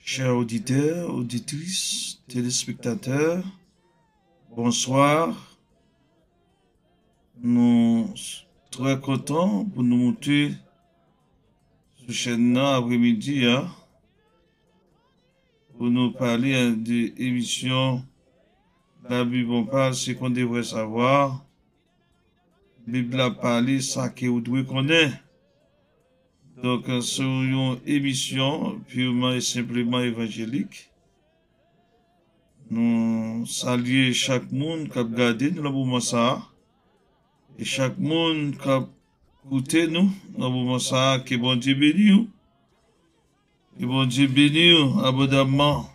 Chers auditeurs, auditrices, téléspectateurs, bonsoir. Nous sommes très contents pour nous montrer sur chaîne après-midi pour nous parler de l'émission La Bible on parle, ce qu'on devrait savoir. La Bible a parlé ça que vous devez connaître. Donc, c'est une émission purement et simplement évangélique. Nous saluons chaque monde qui a regardé nous dans le moment ça. Et chaque monde qui a écouté nous dans le moment ça, que bon Dieu bénisse. Que bon Dieu bénisse abondamment.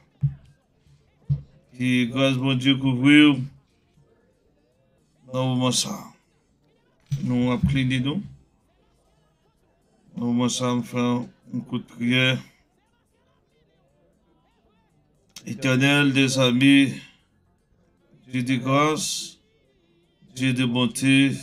Que grâce bon Dieu couvre dans le moment ça. Nous avons cligné nous. Dans le moment ça, nous faisons un coup de prière. Éternel des amis, Dieu de grâce, Dieu de bonté,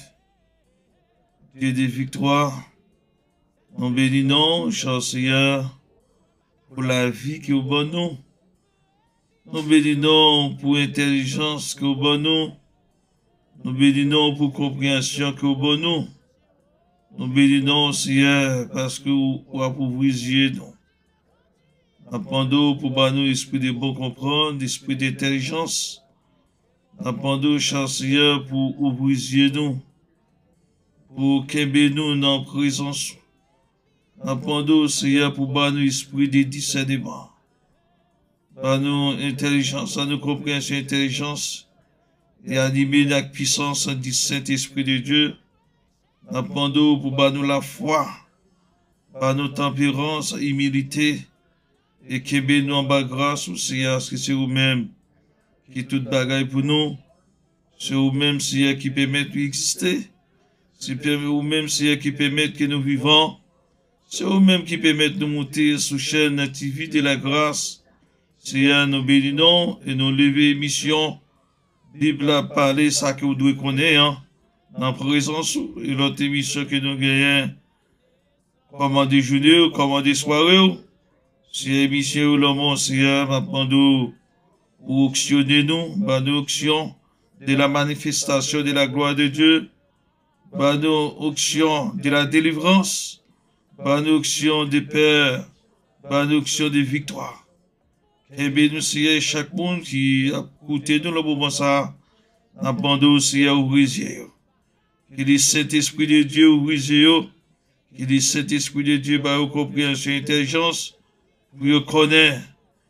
Dieu de victoire, nous bénissons, cher Seigneur, pour la vie qui est au bon nous. Nous bénissons pour l'intelligence qui est au bon nous. Nous bénissons pour la compréhension qui est au bon nous. Nous bénissons, Seigneur, parce que vous avez pour vous yeux nous. Appendons pour nous l'esprit de bon comprendre, l'esprit d'intelligence. Appendons, cher Seigneur, pour ouvrir les yeux nous, pour qu'aimer nous dans la présence. Appendons, Seigneur, pour nous l'esprit de discernement. Par nous intelligence, à nous compréhension, intelligence, et animer la puissance du Saint-Esprit de Dieu. Appendons pour nous la foi, par nos tempérance, humilité, et qu'aimer nous en bas grâce, Seigneur, parce que c'est vous-même qui tout bagaille pour nous. C'est vous-même, Seigneur, qui permet d'exister. C'est vous-même, Seigneur, qui permet que nous vivons. C'est vous-même qui permet de nous monter sous chaîne TV de la grâce. Seigneur, nous bénissons et nous lever mission. Bible a parlé ça que vous devez connaître, dans la présence et l'autre émission que nous gagnons. Comment déjeuner, comment des soirées. C'est l'émission où l'homme, Seigneur, m'appendons ou auctionner nous, nous auction de la manifestation de la gloire de Dieu, nous auction de la délivrance, nous auction de paix, nous auction de victoire. Et bien nous, Seigneur, chaque monde qui a écouté nous le moment ça, n'appendons, Seigneur, ouvrir les yeux. Que le Saint-Esprit de Dieu ouvre les yeux, que le Saint-Esprit de Dieu va compréhension et intelligence, vous connaissez,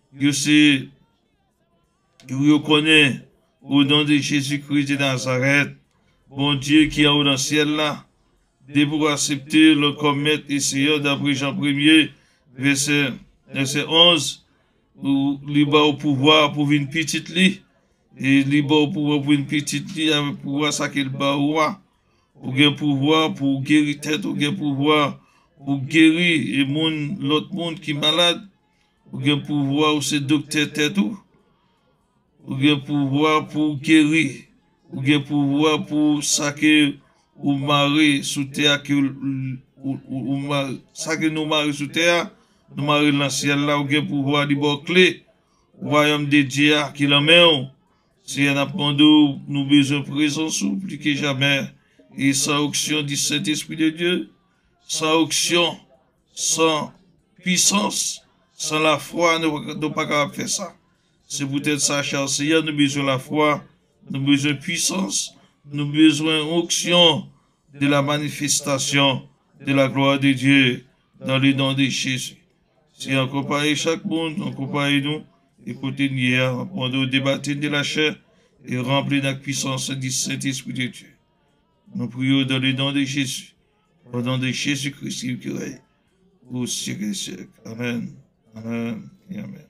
vous connaissez, au nom de Jésus-Christ de Nazareth, bon Dieu qui est dans le ciel là, de pour accepter le commettre et Seigneur d'après Jean 1er, verset 11, où libre au pouvoir pour une petite lit, et libre au pouvoir pour une petite lit, avec pouvoir ça qu'il bat au roi, ou bien pouvoir pour guérir tête, ou bien pouvoir pour guérir et l'autre monde qui est malade, ou bien pouvoir ou c'est docteur tête ou bien pouvoir pour guérir, ou bien pouvoir pour saquer ou mari sous terre, ou saquer nos maris sous terre, nous maris dans le ciel là, ou bien pouvoir libre clé, royaume de Dieu qui la main, si on a pendant nous besoin de présence plus que jamais, et sans onction du Saint-Esprit de Dieu, sans onction, sans puissance, sans la foi, nous ne pouvons pas faire ça. C'est peut-être ça, cher Seigneur, nous avons besoin de la foi, nous avons besoin de puissance, nous avons besoin d'onction de la manifestation de la gloire de Dieu dans le nom de Jésus. Si on compare chaque monde, on compare nous, écoutez-nous hier, pendant le débat de la chair et rempli de la puissance du Saint-Esprit de Dieu. Nous prions dans le nom de Jésus, au nom de Jésus-Christ qui règne au siècle des siècles. Amen. Amen et amen.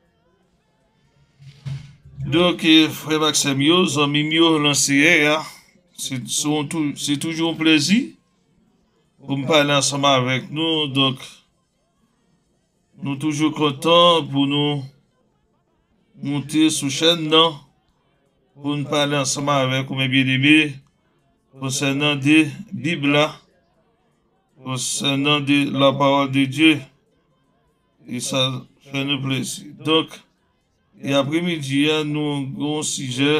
Donc, frère Maxime, amis mieux lancé, c'est toujours un plaisir pour me parler ensemble avec nous. Donc, nous sommes toujours contents pour nous monter sous chaîne, non? Pour nous parler ensemble avec mes bien-aimés concernant des Bibles, concernant la parole de Dieu. Et ça Fais-nous plaisir. Donc, et après-midi, nous avons un sujet.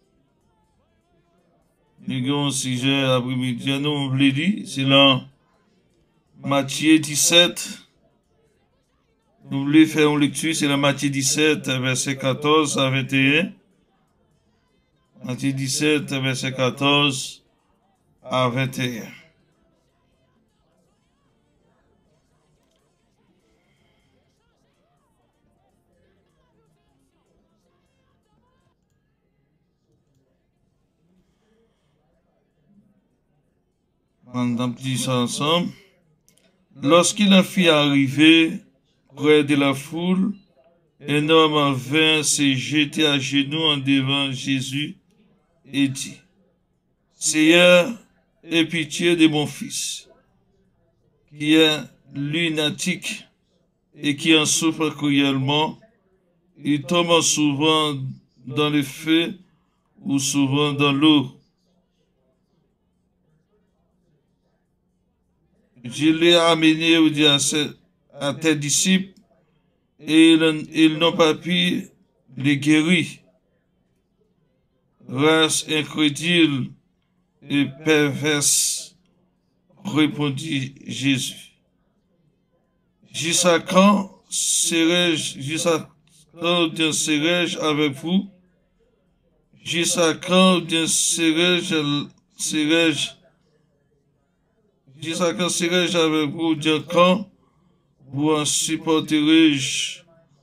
Nous avons un sujet après-midi. Nous voulons dire, c'est dans Matthieu 17. Nous voulons faire une lecture, c'est dans Matthieu 17, verset 14 à 21. Matthieu 17, verset 14 à 21. On a dit ça ensemble. Lorsqu'il en fit arriver près de la foule, un homme vint se jeter à genoux en devant Jésus et dit, Seigneur, aie pitié de mon fils, qui est lunatique et qui en souffre cruellement. Il tombe souvent dans le feu ou souvent dans l'eau. Je l'ai amené à tes disciples et ils n'ont pas pu le guérir. Race incrédule et perverse, répondit Jésus. Jusqu'à quand serai-je avec vous? Jusqu'à quand serai-je avec vous? Jusqu'à quand vous en supporterez-je?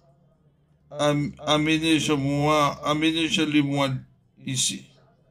Amenez-le-moi ici.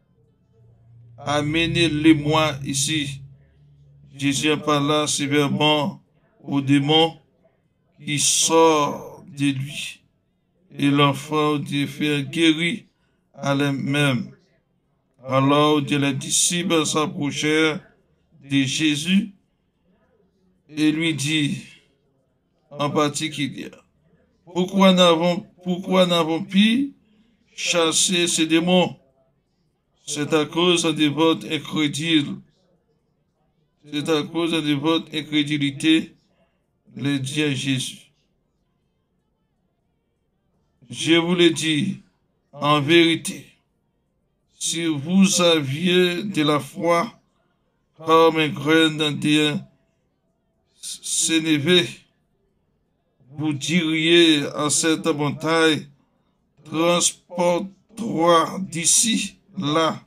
Amenez-le-moi ici. Jésus parla sévèrement au démon qui sort de lui. Et l'enfant de faire guérir à lui-même. Alors les disciples s'approchèrent de Jésus et lui dit en particulier, pourquoi n'avons pu chasser ces démons? C'est à cause de votre incrédulité. C'est à cause de votre incrédulité, le dit à Jésus. Je vous le dis, en vérité, si vous aviez de la foi comme un grain de sénévé, vous diriez à cette montagne, transporte-toi d'ici, là.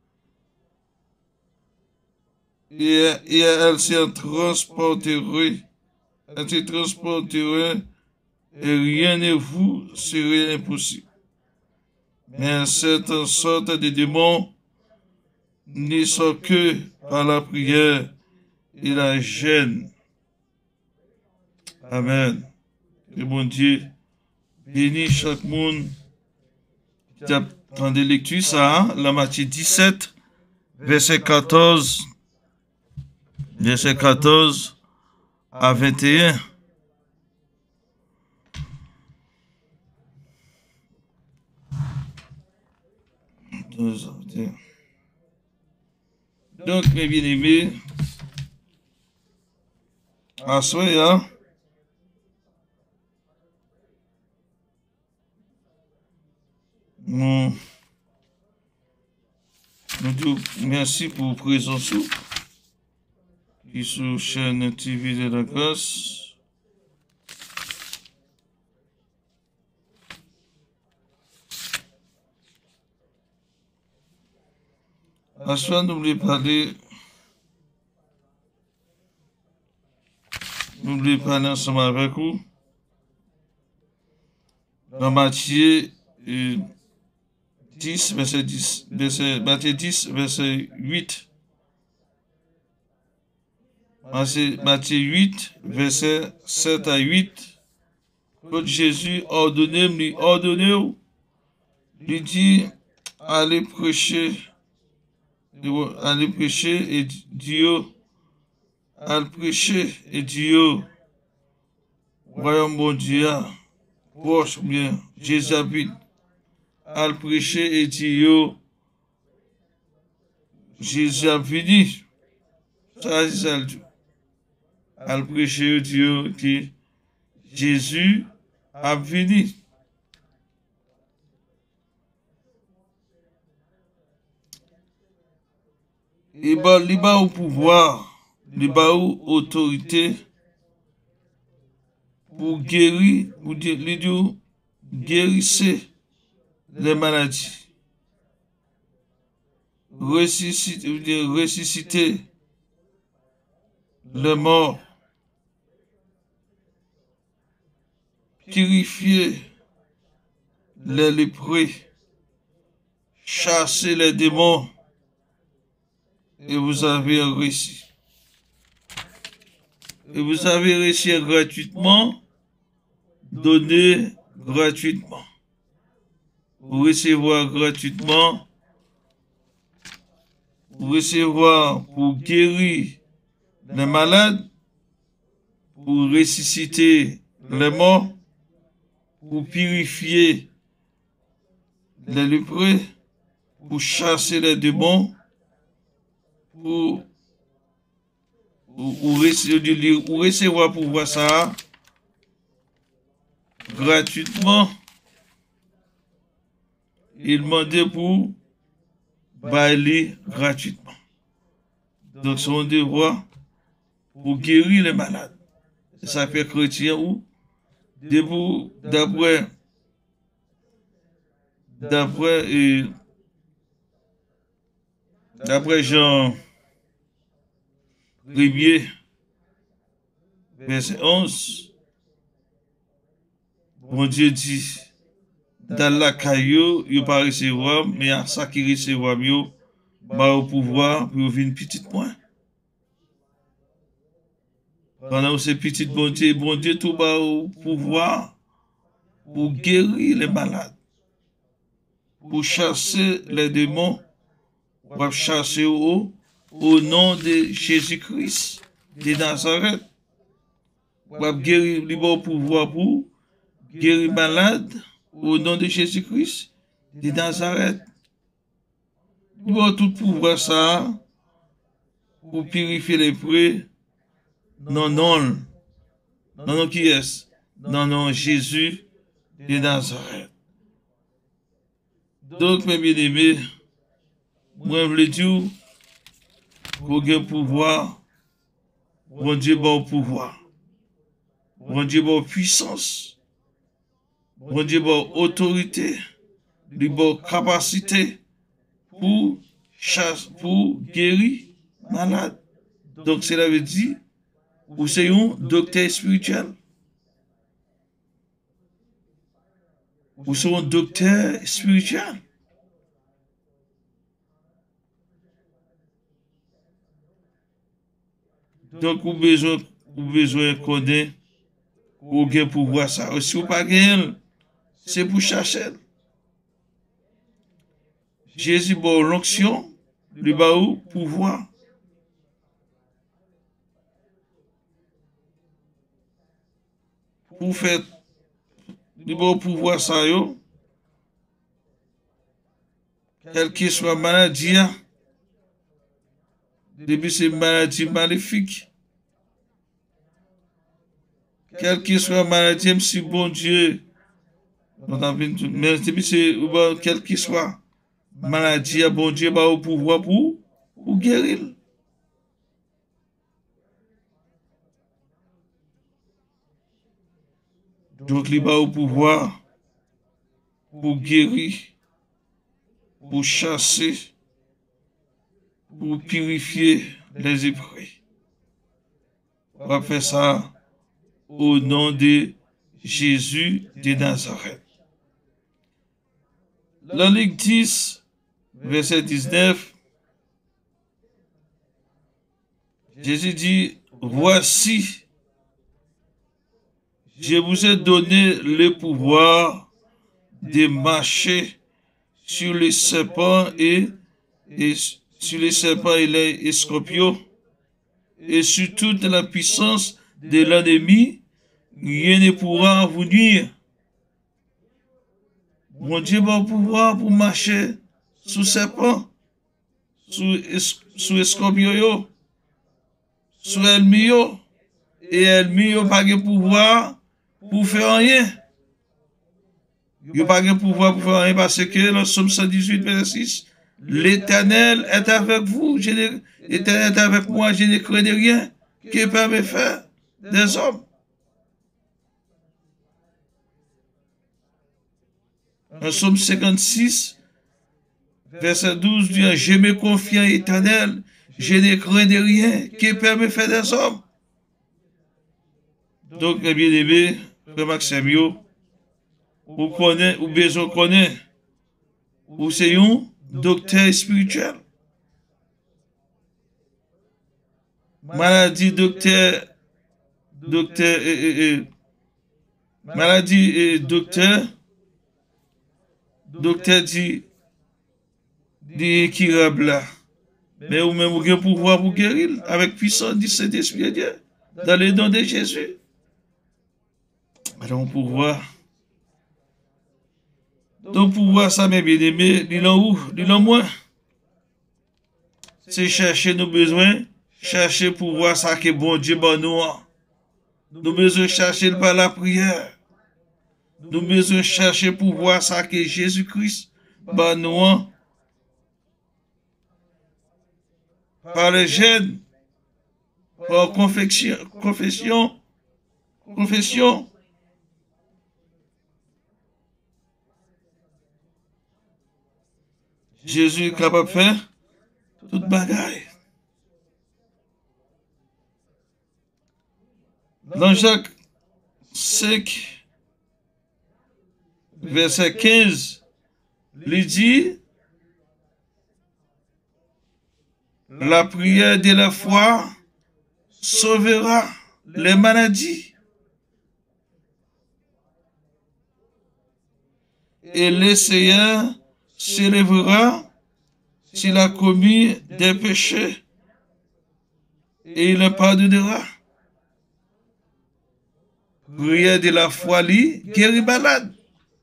Et elle se transporterait, et rien ne vous serait impossible. Mais cette sorte de démons ne sont que par la prière et la gêne. Amen. Que bon Dieu bénisse chaque monde qui a entendu lecture ça, hein? La Matthieu 17, verset 14 à 21. Donc, mes bien-aimés, à soi, nous disons merci pour votre présence qui sur chaîne TV de la grâce. À soi, n'oubliez pas ensemble avec vous. Dans Matthieu 10, Matthieu 10, verset 8. Matthieu 8, verset 7 à 8. Quand Jésus ordonnait, lui dit, allez prêcher et Dieu, royaume bon Dieu, proche bien, Jésus habite, al prêcher et Dieu, Jésus a venu, ça c'est ça le Dieu, al prêcher Dieu qui Jésus a fini. Il va au pouvoir, il va au autorité pour guérir, pour dire, guérissez les maladies, ressusciter les morts, purifier les lépreux, chasser les démons, et vous avez réussi. Et vous avez réussi gratuitement, donner gratuitement. Vous recevoir gratuitement, vous recevoir pour guérir les malades, pour ressusciter les morts, pour purifier les lépreux, pour chasser les démons, pour recevoir pour voir ça gratuitement. Il demandait pour bailler gratuitement. Donc son devoir pour guérir les malades. Ça fait chrétien ou d'après Jean Ribier, verset 11, bon Dieu dit, dans la caillou, il pas recevoir, mais à ça qui recevoir, il va au pouvoir, pour venir petite point. Pendant ces petites bon Dieu tout va au pouvoir pour guérir les malades, pour chasser les démons, pour chasser au nom de Jésus-Christ de Nazareth, pour guérir les au pouvoir pour guérir les malades au nom de Jésus-Christ de Nazareth. Il va tout pouvoir ça pour purifier les prêts. Non, qui est? Non, Jésus de Nazareth. Donc, mes bien-aimés, moi, je veux dire, pour gagner pouvoir, bon Dieu, bon pouvoir, bon Dieu, bon puissance, bon Dieu, bon autorité, bon capacité pour guérir malade. Donc, cela veut dire, vous êtes un docteur spirituel. Vous êtes un docteur spirituel. Donc, vous avez besoin de connaître, vous avez pouvoir ça. Si vous n'avez pas gagné, c'est pour chercher. Jésus a l'onction, lui a le pouvoir. Pour faire, lui a le pouvoir ça, quelle que soit la maladie, depuis ces maladies maléfiques, quelle que soit la maladie, si bon Dieu, mais depuis c'est quelle que soit la maladie, bon Dieu a le pouvoir pour guérir. Donc, il a le pouvoir pour guérir, pour chasser, pour purifier les esprits. On va faire ça au nom de Jésus de Nazareth. Dans Luc 10, verset 19, Jésus dit, voici, je vous ai donné le pouvoir de marcher sur les serpents et sur les serpents et les scorpions et sur toute la puissance de l'ennemi, rien ne pourra vous nuire. Mon Dieu va pouvoir pour marcher sous serpent, sous scorpion, sous ennemi, et ennemi n'a pas de pouvoir pour faire rien. Il n'y a pas de pouvoir pour faire rien parce que dans Somme 118, verset 6, l'Éternel est avec vous, l'Éternel est avec moi, je ne crains rien, que peut me faire des hommes. En Somme 56, verset 12, dit, je me confie en l'Éternel, je ne crains rien, que peut me faire des hommes. Donc, bien aimé, frère Maxime, ou connaît, ou besoin connaît, ou c'est un docteur spirituel. Maladie, docteur, maladie, docteur dit incurable là. Mais ou même, vous avez pouvoir pour guérir avec puissance du Saint-Esprit de Dieu, dans les dons de Jésus. Alors, pouvoir. Donc, pouvoir, ça, mes bien-aimés, dis-le où? Dis-le moi. C'est chercher nos besoins, chercher pouvoir, ça que bon Dieu, bon nous. Nous besoin chercher par la prière. Nous besoin chercher pouvoir, ça que Jésus-Christ, bon nous. Par les gènes, par confession. Jésus est capable de faire toute bagaille. Dans Jacques 5, verset 15, il dit, la prière de la foi sauvera les maladies. Et le Seigneur s'élèvera s'il a commis des péchés et il le pardonnera. Prière de la foi li guérit malade.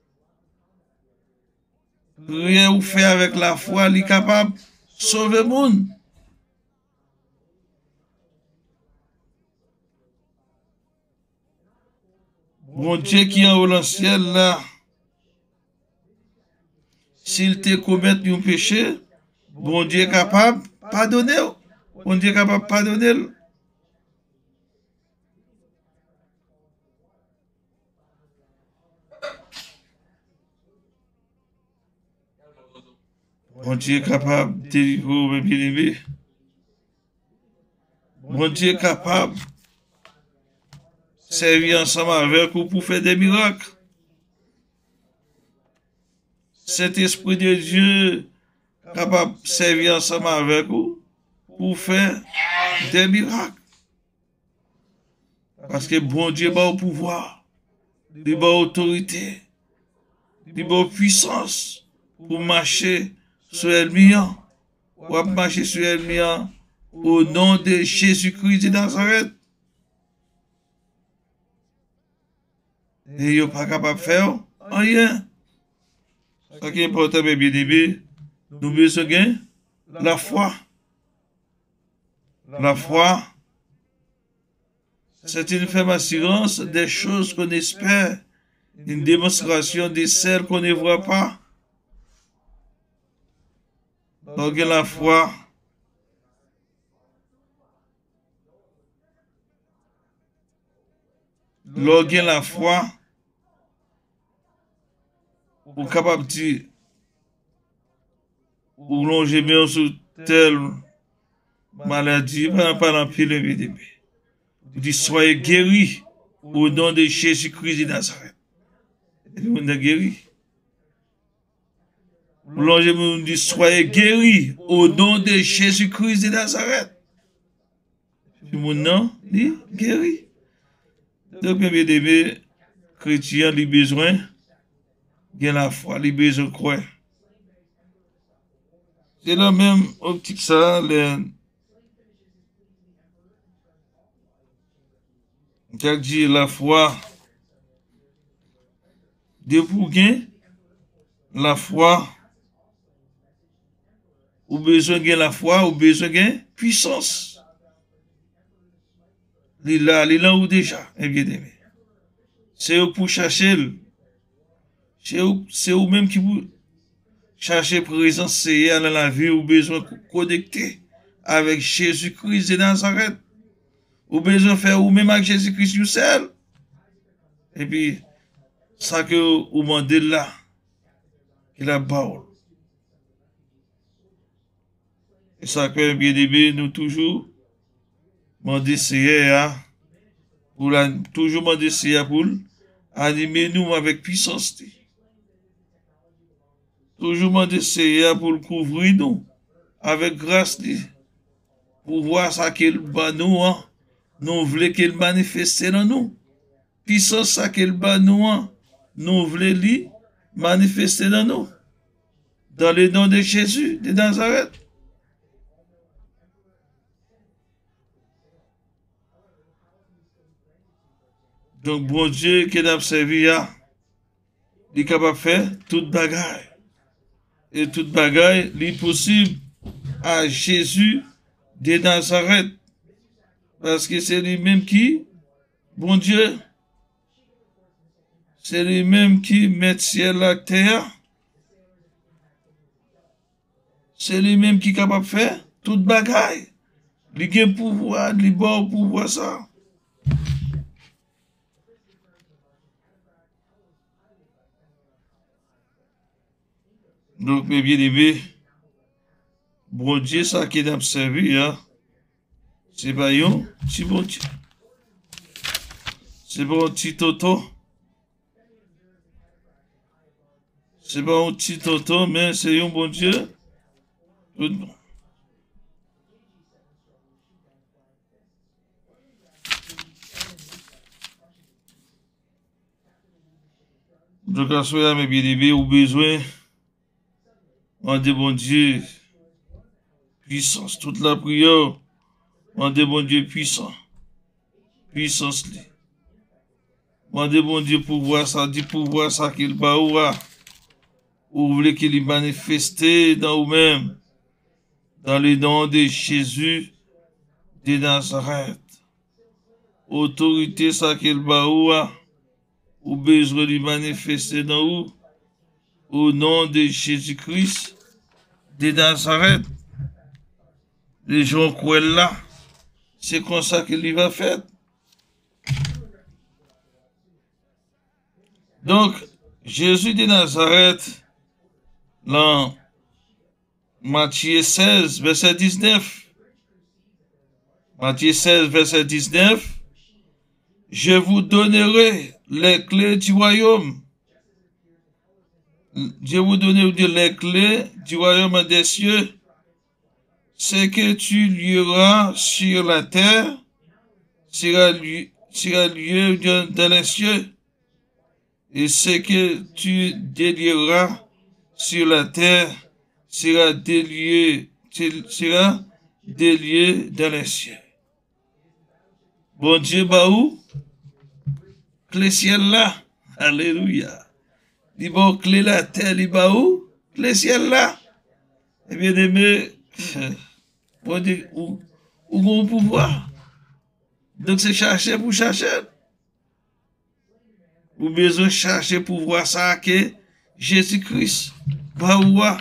Prière ou fait avec la foi li capable de sauver le monde. Bon Dieu qui est en haut dans le ciel là, s'il te commet un péché, bon Dieu est capable de pardonner. Bon Dieu est capable de pardonner. Bon Dieu est capable de délivrer mes bien-aimés. Bon Dieu est capable de servir ensemble avec vous pour faire des miracles. Cet esprit de Dieu capable de servir ensemble avec vous pour faire des miracles. Parce que bon Dieu a au pouvoir, il a autorité, il a puissance pour marcher sur l'ennemi, pour marcher sur l'ennemi au nom de Jésus-Christ de Nazareth. Et il n'est pas capable de faire rien. Ce qui est important, mes bien-aimés, nous besoin de la foi. La foi, c'est une ferme assurance des choses qu'on espère, une démonstration de celles qu'on ne voit pas. Donc la foi, lorsqu'il la foi, ou capable de dire, ou longer bien sur telle maladie, pas l'empile, évidemment. Il dit, soyez guéris au nom de Jésus-Christ de Nazareth. Et on est guéri. Ou longer bien, il dit, soyez guéris au nom de Jésus-Christ de Nazareth. Puis mon nom dit, guéri. Donc, bien aimé, chrétien, il a besoin de la foi, il a besoin de croire. C'est la même optique ça, j'ai dit la foi, de pour gain, la foi, ou besoin de la foi, ou besoin de puissance. Il est là où déjà, bien aimé. C'est pour chercher C'est vous-même qui vous cherchez présence dans la vie ou besoin de connecter avec Jésus-Christ de Nazareth. Ou besoin de faire vous-même avec Jésus-Christ tout seul. Et puis, ça que vous demandez là, qu'il a parole. Et ça que bien aimé, nous toujours demander Seigneur, toujours demander Seigneur pour animer nous avec puissance. Toujours demander Seigneur pour couvrir nous avec grâce, pour voir ça qu'il bat nous, nous voulons qu'il manifeste dans nous. Puissance ça qu'il bat nous, nous voulons lui manifester dans nous. Dans le nom de Jésus de Nazareth. Donc, bon Dieu qui a servi, il est capable de faire toute bagaille. Et toute bagaille, il est possible à Jésus de Nazareth. Parce que c'est lui-même qui, bon Dieu, c'est lui-même qui met ciel la terre. C'est lui-même qui est capable de faire toute bagaille. Il a pouvoir, il a bon pouvoir ça. Donc, mes bien-aimés, bon Dieu, ça qui a servi, c'est pas un petit bon Dieu. C'est pas un petit toto. C'est pas un petit toto, mais c'est un bon Dieu. Tout bon. Donc, à ce moment-là, mes bien-aimés, au besoin, on dit bon Dieu, puissance, toute la prière, on dit bon Dieu puissant, puissance, on dit bon Dieu pouvoir ça qu'il va ou voulez qu'il manifeste dans vous-même, dans le nom de Jésus de Nazareth. Autorité ça qu'il va ou besoin de manifester dans vous, au nom de Jésus-Christ de Nazareth. Les gens croient là, c'est comme ça qu'il va faire. Donc, Jésus de Nazareth, dans Matthieu 16, verset 19, Matthieu 16, verset 19, je vous donnerai les clés du royaume. Je vous donnerai les clés du royaume des cieux. Ce que tu lieras sur la terre sera lié dans les cieux. Et ce que tu délieras sur la terre sera délié dans les cieux. Bon Dieu, baou, clé ciel là. Alléluia. Il va clé la terre, il baou, clé ciel là. Eh bien aimé, bon Dieu, où on pouvoir. Donc c'est chercher pour chercher. Ou besoin chercher pour voir ça que Jésus-Christ va voir.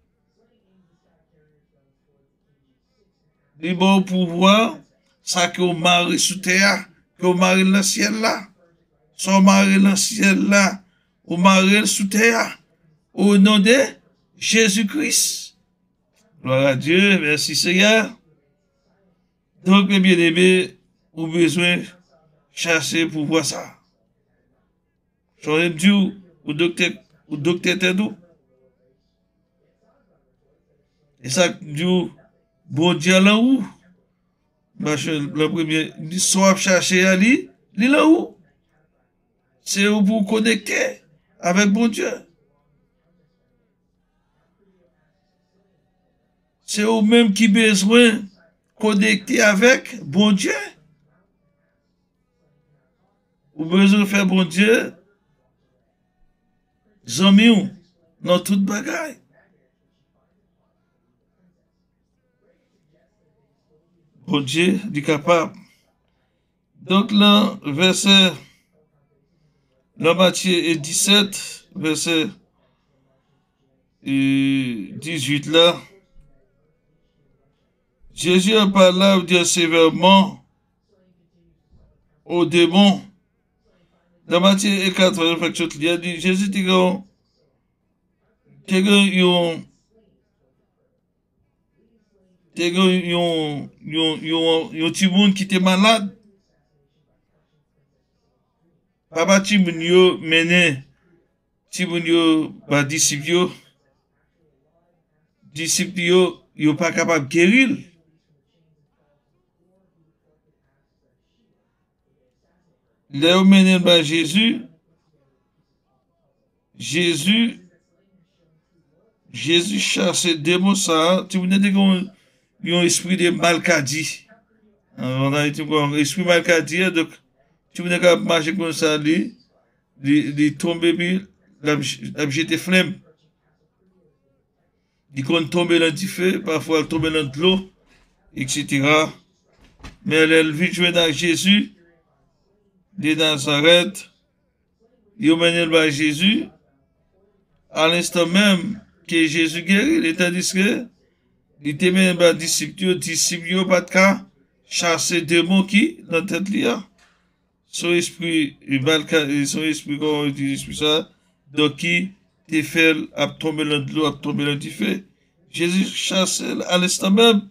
Il va pouvoir ça que au mari sous terre, que au mari dans le ciel là. Son mari dans le ciel là, au mari sous terre. Au nom de Jésus-Christ. Gloire à Dieu, merci Seigneur. Donc, mes bien-aimés, vous avez besoin de chercher pour voir ça. J'aurais dit au docteur Tedou. Et ça, dit, bon Dieu là où? Le premier, il dit, soit chercher à lui là où? C'est où vous connecter avec bon Dieu. C'est vous-même qui besoin de connecter avec bon Dieu. Vous besoin de faire bon Dieu. Zami dans toute bagaille. Bon Dieu est capable. Donc là, verset, là, Matthieu 17, verset 18 là, Jésus a parlé dire sévèrement aux démons. Dans Matthieu 4, il a dit, Jésus dit que yon ti moun qui était malade. Papa ti moun yo mené ti moun yo ba disciple yo pas capable guérir. Là mené ba Jésus chasse démon ça, ti moun yon esprit de malcadie. On a été quoi esprit malcadie donc tu veux pas marcher comme ça, il tombe puis il jette flemme. Il compte tomber dans le feu, parfois il tombe dans l'eau, etc. Mais elle vit jouer dans Jésus, de Nazareth, il mène par Jésus, à l'instant même que Jésus guérit, tandis que il était même par disciple, pas de cas, chasser des démons qui dans la tête là. Son esprit, son esprit, comment on dit ça, donc qui te fait à tomber dans l'eau, à tomber dans le feu. Jésus chasse à l'instant même.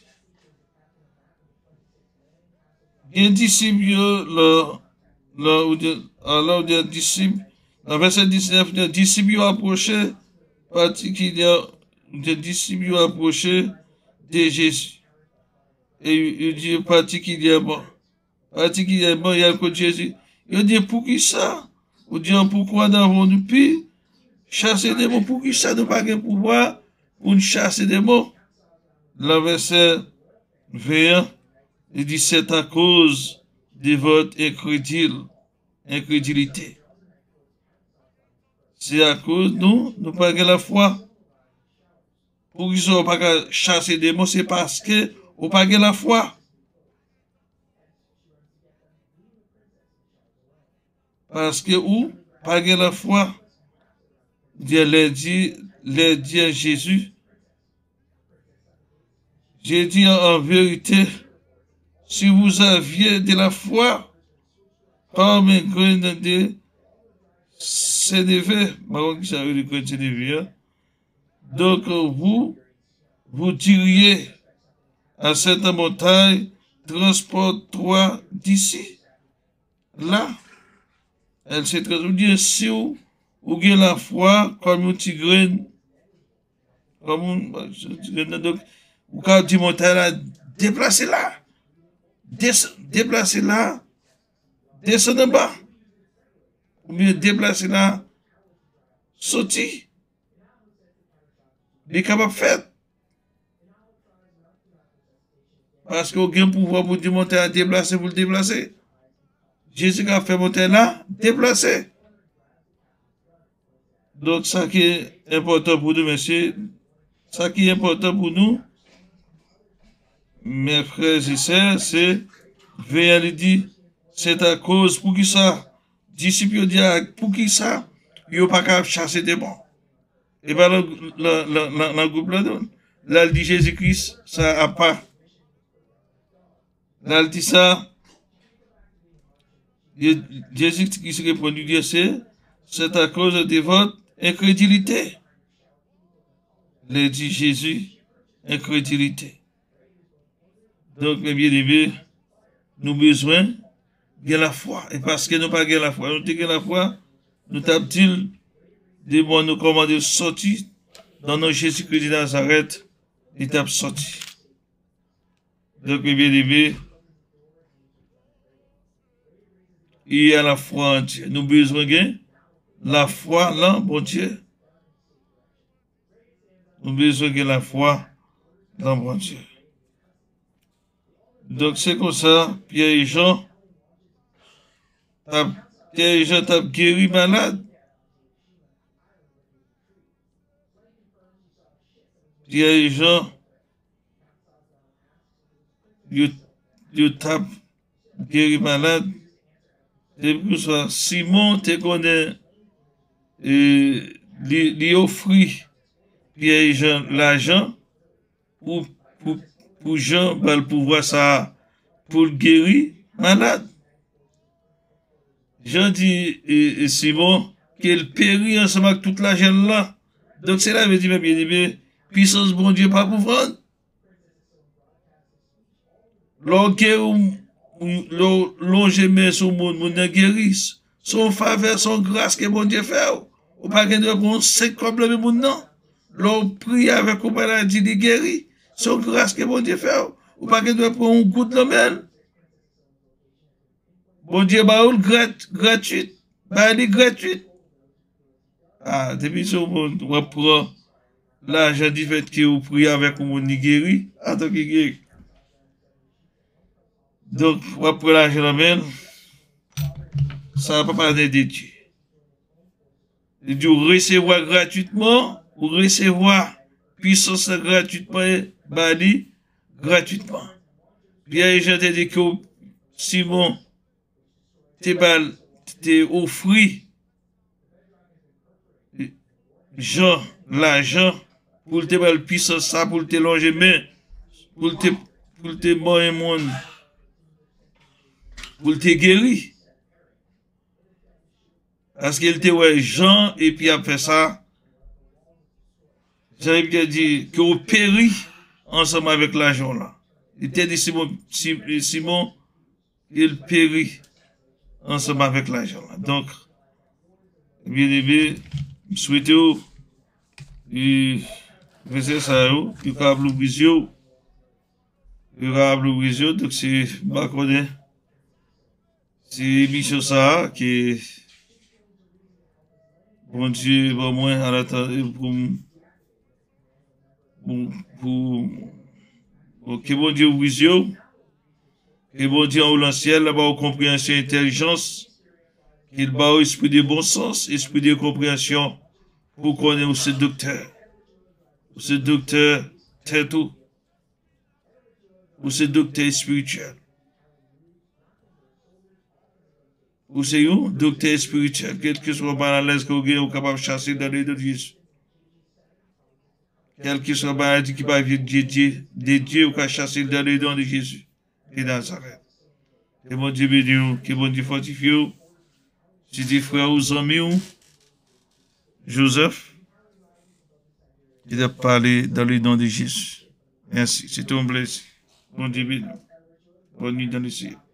Il y a un disciple, là où il y a un disciple, dans verset 19, il y a un disciple approché, particulièrement, des disciples approché de Jésus. Et il dit particulièrement, il y a le code Jésus. Il dit, pour qui ça? Ou dit, pourquoi n'avons-nous pu chasser des mots? Pour qui ça nous pas de pouvoir pour chasser des mots? Le verset 21, il dit, c'est à cause de votre incrédulité. C'est à cause nous pas la foi. Pour qu'ils ne pas chasser des mots, c'est parce que nous pas la foi. Parce que ou pas la foi, Dieu l'a dit à Jésus. J'ai dit en vérité, si vous aviez de la foi, comme un grain de sénévé, donc vous diriez à cette montagne, transporte-toi d'ici, là. Elle s'est traduite si vous avez la foi comme un petit grain, donc vous avez dit montagne là, déplacez là, déplacez là, descendez en bas, ou bien déplacez là, sorti, il est capable de faire. Parce que vous avez un pouvoir pour dire montagne à déplacer, vous le déplacez. Jésus a fait monter là, déplacer. Donc, ça qui est important pour nous, messieurs, ça qui est important pour nous, mes frères et sœurs, c'est, veillez à dire, c'est à cause, pour qui ça, disciples disent, pour qui ça, ils n'ont pas qu'à chasser des bons. Et bien, le groupe là, il dit Jésus-Christ, ça a pas. Là, il dit ça, Jésus qui se répond, c'est à cause de votre incrédulité. Il dit Jésus, incrédulité. Donc, mes bien-aimés, nous avons besoin de la foi. Et parce que nous n'avons pas de la foi, nous avons la foi, nous avons dit, de nous commander de sortir dans nos Jésus-Christ de Nazareth, il est sorti. Donc, mes bien-aimés, il y a la foi en Dieu. Nous avons besoin de la foi là, bon Dieu. Nous avons besoin de la foi dans bon Dieu. Donc c'est comme ça, Pierre et Jean t'as guéri malade. Pierre et Jean, ils t'ont guéri malade. Et puis ça, Simon te connaît lui offrit Pierre Jean l'argent pour Jean, ben, le pouvoir ça, pour le guérir, malade. Jean dit, et Simon, qu'il périt ensemble avec toute la jeune là. Donc c'est là, il dit, mais bien aimé, puissance bon Dieu pas pour prendre. L'on met sur le monde, mon guérit. Son faveur, son grâce que bon Dieu fait. Ou pas qu'il doit prendre 5 problèmes, mon non. L'on prie avec une maladie de guéri. Son grâce que bon Dieu fait. Ou pas qu'il doit prendre un goutte de même. Bon Dieu, bah, gratuit. Bah, il est gratuit. Ah, depuis ce monde, on prend l'argent du fait que vous priez avec un monde guéri, en tant que guéri. Donc, on prend l'argent de même. Ça ne va pas parler de Dieu. Il dit, recevoir gratuitement, ou recevoir puissance gratuitement, bali gratuitement. Pierre et Jean te dit que Simon, t'es offert Jean, l'argent, pour te bal puissance ça, pour te longer main, pour te bon un monde, pour te guérir. Parce qu'il était ouais Jean, et puis après ça, Jean a dit que vous périt ensemble avec l'argent là. Il était dit Simon, il périt ensemble avec l'argent là. Donc, bien aimé, je souhaite et c'est ça, il y a le visio, donc c'est, bah, c'est émission ça, qui bon Dieu, bon, moins à l'attendre, que bon Dieu visio, que bon Dieu en le ciel, là-bas, compréhension, intelligence, qu'il bat esprit de bon sens, esprit de compréhension, pour connaître ce docteur. Ce docteur, c'est tout. Ou ce docteur spirituel. Ou c'est où? Docteur spirituel. Quel que soit maladie que vous êtes capable de chasser dans les deux de Jésus. Quel que soit maladie qui va venir de Dieu, ou qu'à chasser dans les dons de Jésus. Et Nazareth. Que bon Dieu bénisse, que bon Dieu fortifie. Si des frères ou amis, Joseph, il a parlé dans le nom de Jésus. Merci. C'est ton blessé. Bon Dieu béni. Bonne nuit dans le ciel.